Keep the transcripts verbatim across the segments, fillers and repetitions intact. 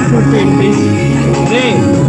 ఏంటి అరే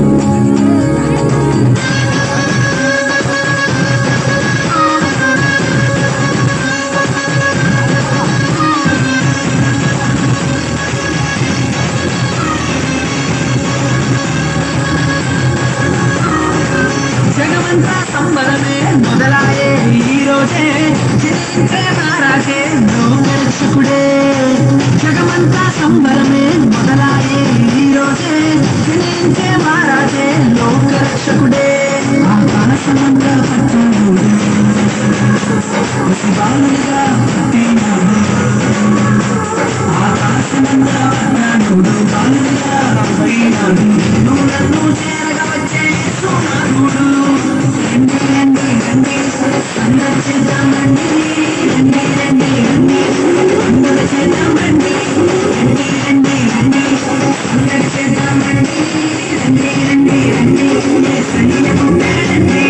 జగమంతా సంబరమే మొదలాయే ఈ రోజే జనించే మారాకే లోకరక్షకుడే జగమంతా సంబరమే మొదలాయే ఈ రోజే జనించే మారాకే లోకరక్షకుడే ఆకాశమంతా పట్టుడు బాలుగా పుట్టినాడు ఆకాశమంతా పట్టుడు బాలుగా పుట్టినాడు నువ్వు నన్ను చేరగా వచ్చే సునాథుడు రండి రండి రండి అందరు చేద్దాం రండి రండి రండి రండి అందరు చేద్దాం రండి రండి రండి రండి అందరు చేద్దాం రండి రండి రండి రండి సైన్యముందండి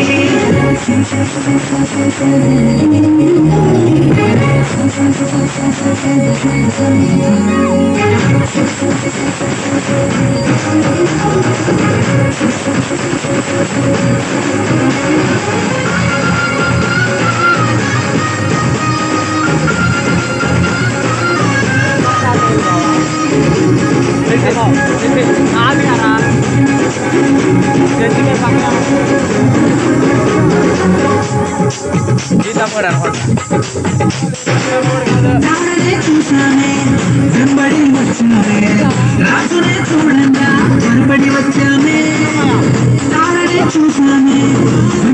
చూసానే వెంబడి వచ్చానే రాజునే చూడంగా వెంబడి వచ్చానే తారనే చూసానే